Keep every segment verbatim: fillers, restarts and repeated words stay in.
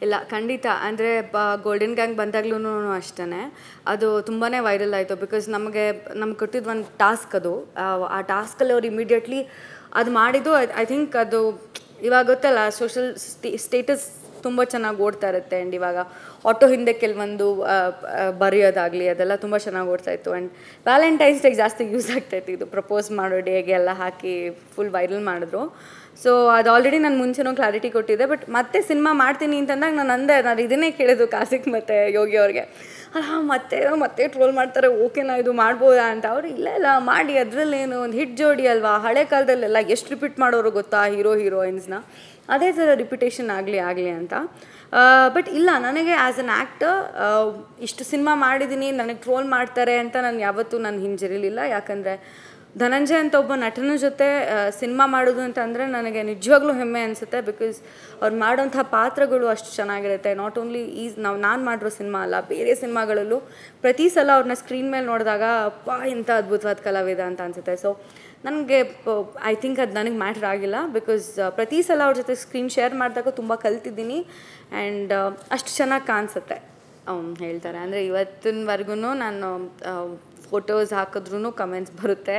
ಇಲ್ಲ ಖಂಡಿತ ಅಂದರೆ ಬ ಗೋಲ್ಡನ್ ಗ್ಯಾಂಗ್ ಬಂದಾಗ್ಲೂ ಅಷ್ಟೇ ಅದು ತುಂಬಾ ವೈರಲ್ ಆಯಿತು. ಬಿಕಾಸ್ ನಮಗೆ ನಮ್ಗೆ ಕೊಟ್ಟಿದ್ದು ಒಂದು ಟಾಸ್ಕ್ ಅದು. ಆ ಟಾಸ್ಕಲ್ಲಿ ಅವ್ರು ಇಮಿಡಿಯೇಟ್ಲಿ ಅದು ಮಾಡಿದ್ದು ಐ ಥಿಂಕ್ ಅದು ಇವಾಗ ಗೊತ್ತಲ್ಲ ಸೋಷಲ್ ಸ್ಟೇಟಸ್ ತುಂಬ ಚೆನ್ನಾಗಿ ಓಡ್ತಾ ಇರುತ್ತೆ. ಆ್ಯಂಡ್ ಇವಾಗ ಆಟೋ ಹಿಂದೆ ಕೆಲವೊಂದು ಬರೆಯೋದಾಗಲಿ ಅದೆಲ್ಲ ತುಂಬ ಚೆನ್ನಾಗಿ ಓಡ್ತಾ ಇತ್ತು. ಆ್ಯಂಡ್ ವ್ಯಾಲೆಂಟೈನ್ಸ್ ಡೇಗೆ ಜಾಸ್ತಿ ಯೂಸ್ ಆಗ್ತಾಯಿತ್ತು ಇದು. ಪ್ರಪೋಸ್ ಮಾಡೋ ಡೇಗೆ ಎಲ್ಲ ಹಾಕಿ ಫುಲ್ ವೈರಲ್ ಮಾಡಿದ್ರು. ಸೊ ಅದು ಆಲ್ರೆಡಿ ನಾನು ಮುಂಚೆನೂ ಕ್ಲಾರಿಟಿ ಕೊಟ್ಟಿದ್ದೆ. ಬಟ್ ಮತ್ತೆ ಸಿನಿಮಾ ಮಾಡ್ತೀನಿ ಅಂತಂದಾಗ ನಾನು ಅಂದೆ, ನಾನು ಇದನ್ನೇ ಕೇಳಿದ್ದು ಕಾರ್ತಿಕ್ ಮತ್ತು ಯೋಗಿ ಅವ್ರಿಗೆ, ಅಲ್ಲ ಮತ್ತೆ ಮತ್ತೆ ಟ್ರೋಲ್ ಮಾಡ್ತಾರೆ, ಓಕೆನಾ ಇದು ಮಾಡ್ಬೋದಾ ಅಂತ. ಅವರು ಇಲ್ಲ ಇಲ್ಲ ಮಾಡಿ, ಅದರಲ್ಲೇನು ಒಂದು ಹಿಟ್ ಜೋಡಿ ಅಲ್ವಾ, ಹಳೆ ಕಾಲದಲ್ಲೆಲ್ಲ ಎಷ್ಟು ರಿಪೀಟ್ ಮಾಡೋರು ಗೊತ್ತಾ ಹೀರೋ ಹೀರೋಯಿನ್ಸ್ನ, ಅದೇ ಥರ ರಿಪಿಟೇಷನ್ ಆಗಲಿ ಆಗಲಿ ಅಂತ. ಬಟ್ ಇಲ್ಲ, ನನಗೆ ಆ್ಯಸ್ ಅನ್ ಆ್ಯಕ್ಟರ್ ಇಷ್ಟು ಸಿನಿಮಾ ಮಾಡಿದ್ದೀನಿ, ನನಗೆ ಟ್ರೋಲ್ ಮಾಡ್ತಾರೆ ಅಂತ ನಾನು ಯಾವತ್ತೂ ನಾನು ಹಿಂಜರಿಲಿಲ್ಲ. ಯಾಕಂದರೆ ಧನಂಜಯ್ ಅಂತ ಒಬ್ಬ ನಟನ ಜೊತೆ ಸಿನಿಮಾ ಮಾಡೋದು ಅಂತ ಅಂದರೆ ನನಗೆ ನಿಜವಾಗ್ಲೂ ಹೆಮ್ಮೆ ಅನಿಸುತ್ತೆ. ಬಿಕಾಸ್ ಅವ್ರು ಮಾಡೋಂಥ ಪಾತ್ರಗಳು ಅಷ್ಟು ಚೆನ್ನಾಗಿರುತ್ತೆ. ನಾಟ್ ಓನ್ಲಿ ಈ ನಾವು ನಾನು ಮಾಡಿರೋ ಸಿನಿಮಾ ಅಲ್ಲ, ಬೇರೆ ಸಿನಿಮಾಗಳಲ್ಲೂ ಪ್ರತಿ ಸಲ ಅವ್ರನ್ನ ಸ್ಕ್ರೀನ್ ಮೇಲೆ ನೋಡಿದಾಗ ಅಪ್ಪ ಇಂಥ ಅದ್ಭುತವಾದ ಕಲಾವಿದ ಅಂತ ಅನಿಸುತ್ತೆ. ಸೊ ನನಗೆ ಐ ಥಿಂಕ್ ಅದು ನನಗೆ ಮ್ಯಾಟ್ರ್ ಆಗಿಲ್ಲ. ಬಿಕಾಸ್ ಪ್ರತಿ ಸಲ ಅವ್ರ ಜೊತೆ ಸ್ಕ್ರೀನ್ ಶೇರ್ ಮಾಡಿದಾಗ ತುಂಬ ಕಲ್ತಿದ್ದೀನಿ. ಆ್ಯಂಡ್ ಅಷ್ಟು ಚೆನ್ನಾಗಿ ಕಾಣಿಸುತ್ತೆ ಹೇಳ್ತಾರೆ. ಅಂದರೆ ಇವತ್ತಿನವರೆಗೂ ನಾನು ಫೋಟೋಸ್ ಹಾಕಿದ್ರೂ ಕಮೆಂಟ್ಸ್ ಬರುತ್ತೆ,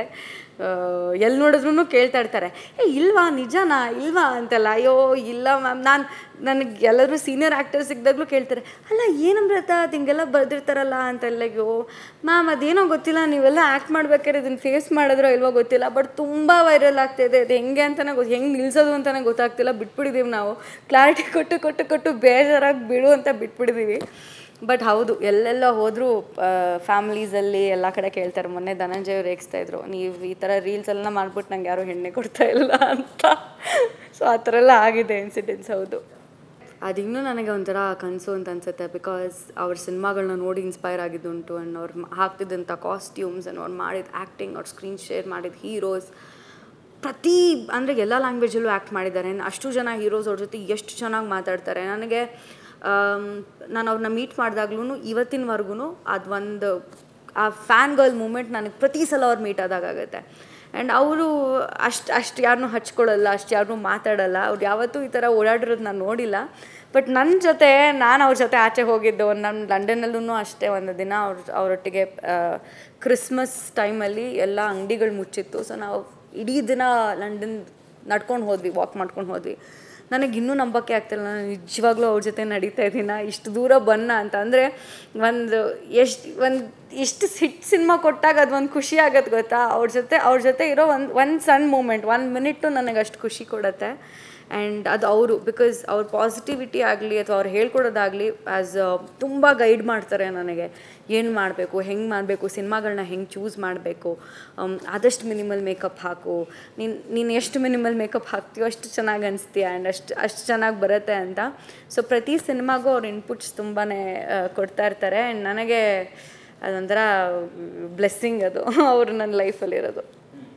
ಎಲ್ಲಿ ನೋಡಿದ್ರೂ ಕೇಳ್ತಾ ಇರ್ತಾರೆ, ಏ ಇಲ್ವಾ ನಿಜನಾ ಇಲ್ವಾ ಅಂತೆಲ್ಲ. ಅಯ್ಯೋ ಇಲ್ಲ ಮ್ಯಾಮ್, ನಾನು ನನಗೆ ಎಲ್ಲರೂ ಸೀನಿಯರ್ ಆ್ಯಕ್ಟರ್ಸ್ ಸಿಕ್ಕಿದಾಗಲೂ ಕೇಳ್ತಾರೆ, ಅಲ್ಲ ಏನು ಅಮೃತ ಅದು ಹಿಂಗೆಲ್ಲ ಬರೆದಿರ್ತಾರಲ್ಲ ಅಂತೆಲ್ಲ. ಅಯ್ಯೋ ಮ್ಯಾಮ್ ಅದೇನೋ ಗೊತ್ತಿಲ್ಲ, ನೀವೆಲ್ಲ ಆ್ಯಕ್ಟ್ ಮಾಡ್ಬೇಕಾದ್ರೆ ಇದನ್ನು ಫೇಸ್ ಮಾಡಿದ್ರೋ ಇಲ್ವೋ ಗೊತ್ತಿಲ್ಲ, ಬಟ್ ತುಂಬ ವೈರಲ್ ಆಗ್ತಾಯಿದೆ, ಅದು ಹೆಂಗೆ ಅಂತಲೇ ಗೊತ್ತು, ಹೆಂಗೆ ನಿಲ್ಲಿಸೋದು ಅಂತಲೇ ಗೊತ್ತಾಗ್ತಿಲ್ಲ, ಬಿಟ್ಬಿಟ್ಟಿದ್ದೀವಿ ನಾವು. ಕ್ಲಾರಿಟಿ ಕೊಟ್ಟು ಕೊಟ್ಟು ಕೊಟ್ಟು ಬೇಜಾರಾಗಿ ಬಿಡು ಅಂತ ಬಿಟ್ಬಿಟ್ಟಿದ್ದೀವಿ. ಬಟ್ ಹೌದು, ಎಲ್ಲೆಲ್ಲ ಹೋದರೂ ಫ್ಯಾಮ್ಲೀಸಲ್ಲಿ ಎಲ್ಲ ಕಡೆ ಕೇಳ್ತಾರೆ. ಮೊನ್ನೆ ಧನಂಜಯ್ ಅವ್ರು ರೇಗಿಸ್ತಾಯಿದ್ರು, ನೀವು ಈ ಥರ ರೀಲ್ಸ್ ಎಲ್ಲ ಮಾಡ್ಬಿಟ್ಟು ನಂಗೆ ಯಾರೂ ಹೆಣ್ಣೆ ಕೊಡ್ತಾ ಇಲ್ಲ ಅಂತ. ಸೊ ಆ ಥರ ಎಲ್ಲ ಆಗಿದೆ ಇನ್ಸಿಡೆಂಟ್ಸ್. ಹೌದು, ಅದಿನ್ನೂ ನನಗೆ ಒಂಥರ ಕನಸು ಅಂತ ಅನಿಸುತ್ತೆ. ಬಿಕಾಸ್ ಅವ್ರ ಸಿನಿಮಾಗಳನ್ನ ನೋಡಿ ಇನ್ಸ್ಪೈರ್ ಆಗಿದ್ದುಂಟು. ಆ್ಯಂಡ್ ಅವ್ರು ಹಾಕ್ತಿದ್ದಂಥ ಕಾಸ್ಟ್ಯೂಮ್ಸ್ ಆ್ಯಂಡ್ ಅವ್ರು ಮಾಡಿದ ಆ್ಯಕ್ಟಿಂಗ್, ಅವ್ರು ಸ್ಕ್ರೀನ್ ಶೇರ್ ಮಾಡಿದ ಹೀರೋಸ್, ಪ್ರತಿ ಅಂದರೆ ಎಲ್ಲ ಲ್ಯಾಂಗ್ವೇಜಲ್ಲೂ ಆ್ಯಕ್ಟ್ ಮಾಡಿದ್ದಾರೆ. ಅಷ್ಟು ಜನ ಹೀರೋಸ್ ಅವ್ರ ಜೊತೆ ಎಷ್ಟು ಚೆನ್ನಾಗಿ ಮಾತಾಡ್ತಾರೆ. ನನಗೆ ನಾನು ಅವ್ರನ್ನ ಮೀಟ್ ಮಾಡಿದಾಗ್ಲೂ ಇವತ್ತಿನವರೆಗೂ ಅದು ಒಂದು ಆ ಫ್ಯಾನ್ ಗರ್ಲ್ ಮೂಮೆಂಟ್ ನನಗೆ ಪ್ರತಿ ಸಲ ಅವ್ರು ಮೀಟ್ ಆದಾಗುತ್ತೆ. ಆ್ಯಂಡ್ ಅವರು ಅಷ್ಟು ಅಷ್ಟು ಯಾರನ್ನೂ ಹಚ್ಕೊಳ್ಳಲ್ಲ, ಅಷ್ಟು ಯಾರನ್ನೂ ಮಾತಾಡಲ್ಲ. ಅವ್ರು ಯಾವತ್ತೂ ಈ ಥರ ಓಡಾಡಿರೋದು ನಾನು ನೋಡಿಲ್ಲ. ಬಟ್ ನನ್ನ ಜೊತೆ ನಾನು ಅವ್ರ ಜೊತೆ ಆಚೆ ಹೋಗಿದ್ದು, ನಾನು ಲಂಡನ್ನಲ್ಲೂ ಅಷ್ಟೇ ಒಂದು ದಿನ ಅವ್ರ ಅವರೊಟ್ಟಿಗೆ ಕ್ರಿಸ್ಮಸ್ ಟೈಮಲ್ಲಿ ಎಲ್ಲ ಅಂಗಡಿಗಳು ಮುಚ್ಚಿತ್ತು. ಸೊ ನಾವು ಇಡೀ ದಿನ ಲಂಡನ್ ನಡ್ಕೊಂಡು ಹೋದ್ವಿ, ವಾಕ್ ಮಾಡ್ಕೊಂಡು ಹೋದ್ವಿ. ನನಗೆ ಇನ್ನೂ ನಂಬೋಕ್ಕೆ ಆಗ್ತಿಲ್ಲ, ನಾನು ನಿಜವಾಗ್ಲೂ ಅವ್ರ ಜೊತೆ ನಡೀತಾ ಇದ್ದೀನ, ಇಷ್ಟು ದೂರ ಬನ್ನ ಅಂತ. ಅಂದರೆ ಒಂದು ಎಷ್ಟು ಒಂದು ಇಷ್ಟು ಹಿಟ್ ಸಿನಿಮಾ ಕೊಟ್ಟಾಗ ಅದು ಒಂದು ಖುಷಿ ಆಗೋದು ಗೊತ್ತಾ. ಅವ್ರ ಜೊತೆ ಅವ್ರ ಜೊತೆ ಇರೋ ಒಂದು ಒಂದು ಸಣ್ಣ ಮೂಮೆಂಟ್, ಒನ್ ಮಿನಿಟು ನನಗೆ ಅಷ್ಟು ಖುಷಿ ಕೊಡುತ್ತೆ. ಆ್ಯಂಡ್ ಅದು ಅವರು, ಬಿಕಾಸ್ ಅವ್ರ ಪಾಸಿಟಿವಿಟಿ ಆಗಲಿ ಅಥವಾ ಅವ್ರು ಹೇಳ್ಕೊಡೋದಾಗಲಿ ಆ್ಯಸ್ ತುಂಬ ಗೈಡ್ ಮಾಡ್ತಾರೆ ನನಗೆ. ಏನು ಮಾಡಬೇಕು, ಹೆಂಗೆ ಮಾಡಬೇಕು, ಸಿನಿಮಾಗಳನ್ನ ಹೆಂಗೆ ಚೂಸ್ ಮಾಡಬೇಕು, ಆದಷ್ಟು ಮಿನಿಮಲ್ ಮೇಕಪ್ ಹಾಕು, ನೀನು ನೀನು ಎಷ್ಟು ಮಿನಿಮಲ್ ಮೇಕಪ್ ಹಾಕ್ತೀಯೋ ಅಷ್ಟು ಚೆನ್ನಾಗಿ ಅನಿಸ್ತೀಯ ಆ್ಯಂಡ್ ಅಷ್ಟು ಅಷ್ಟು ಚೆನ್ನಾಗಿ ಬರುತ್ತೆ ಅಂತ. ಸೊ ಪ್ರತಿ ಸಿನಿಮಾಗೂ ಅವ್ರ ಇನ್ಪುಟ್ಸ್ ತುಂಬಾ ಕೊಡ್ತಾ ಇರ್ತಾರೆ. ಆ್ಯಂಡ್ ನನಗೆ ಅದೊಂಥರ ಬ್ಲೆಸ್ಸಿಂಗ್ ಅದು ಅವರು ನನ್ನ ಲೈಫಲ್ಲಿರೋದು.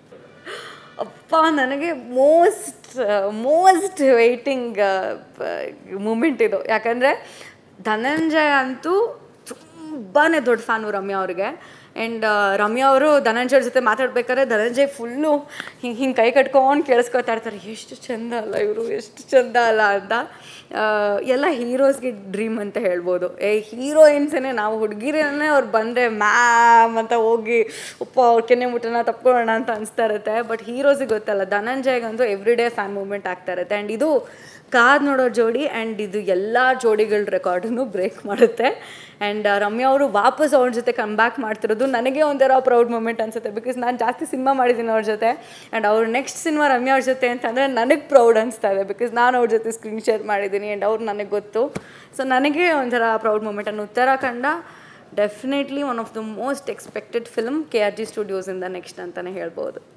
ಅಪ್ಪ ನನಗೆ ಮೋಸ್ಟ್ ಮೋಸ್ಟ್ ವೆಯ್ಟಿಂಗ್ ಮೂಮೆಂಟ್ ಇದು. ಯಾಕಂದರೆ ಧನಂಜಯ ಅಂತೂ ತುಂಬಾ ದೊಡ್ಡ ಫ್ಯಾನು ರಮ್ಯಾ ಅವ್ರಿಗೆ. ಆ್ಯಂಡ್ ರಮ್ಯಾ ಅವರು ಧನಂಜಯ್ ಜೊತೆ ಮಾತಾಡ್ಬೇಕಾದ್ರೆ ಧನಂಜಯ್ ಫುಲ್ಲು ಹಿಂಗೆ ಹಿಂಗೆ ಕೈ ಕಟ್ಕೊಂಡು ಕೇಳಿಸ್ಕೊತಾ ಇರ್ತಾರೆ, ಎಷ್ಟು ಚೆಂದ ಅಲ್ಲ ಇವರು, ಎಷ್ಟು ಚೆಂದ ಅಲ್ಲ ಅಂತ. ಎಲ್ಲ ಹೀರೋಸ್ಗೆ ಡ್ರೀಮ್ ಅಂತ ಹೇಳ್ಬೋದು. ಏ ಹೀರೋಯಿನ್ಸೇ ನಾವು ಹುಡುಗಿರೇ ಅವ್ರು ಬಂದರೆ ಮ್ಯಾಮ್ ಅಂತ ಹೋಗಿ ಉಪ್ಪ ಅವ್ರ ಕೆನ್ನೆ ಮುಟ್ಟನ ತಪ್ಕೊಳ್ಳೋಣ ಅಂತ ಅನಿಸ್ತಾ ಇರುತ್ತೆ. ಬಟ್ ಹೀರೋಸಿಗೆ ಗೊತ್ತಲ್ಲ, ಧನಂಜಯ್ಗಂತೂ ಎವ್ರಿ ಡೇ ಫ್ಯಾನ್ ಮೂವ್ಮೆಂಟ್ ಆಗ್ತಾ ಇರುತ್ತೆ. ಆ್ಯಂಡ್ ಇದು ಕಾದು ನೋಡೋ ಜೋಡಿ. ಆ್ಯಂಡ್ ಇದು ಎಲ್ಲ ಜೋಡಿಗಳ ರೆಕಾರ್ಡನ್ನು ಬ್ರೇಕ್ ಮಾಡುತ್ತೆ. ಆ್ಯಂಡ್ ರಮ್ಯಾ ಅವರು ವಾಪಸ್ ಅವ್ರ ಜೊತೆ ಕಮ್ ಬ್ಯಾಕ್ ಮಾಡ್ತಿರೋದು ನನಗೆ ಒಂಥರ ಪ್ರೌಡ್ ಮೂಮೆಂಟ್ ಅನಿಸುತ್ತೆ. ಬಿಕಾಸ್ ನಾನು ಜಾಸ್ತಿ ಸಿನಿಮಾ ಮಾಡಿದ್ದೀನಿ ಅವ್ರ ಜೊತೆ. ಆ್ಯಂಡ್ ಅವ್ರ ನೆಕ್ಸ್ಟ್ ಸಿನಿಮಾ ರಮ್ಯಾ ಅವ್ರ ಜೊತೆ ಅಂತಂದರೆ ನನಗೆ ಪ್ರೌಡ್ ಅನಿಸ್ತಾ ಇದೆ. ಬಿಕಾಸ್ ನಾನು ಅವ್ರ ಜೊತೆ ಸ್ಕ್ರೀನ್ ಶೇರ್ ಮಾಡಿದ್ದೀನಿ ಆ್ಯಂಡ್ ಅವ್ರು ನನಗೆ ಗೊತ್ತು. ಸೊ ನನಗೆ ಒಂಥರ ಪ್ರೌಡ್ ಮೂಮೆಂಟ್. ಅನ್ನು Uttarakhand definitely one of the most expected film K R G ಸ್ಟುಡಿಯೋಸಿಂದ ನೆಕ್ಸ್ಟ್ ಅಂತಲೇ ಹೇಳ್ಬೋದು.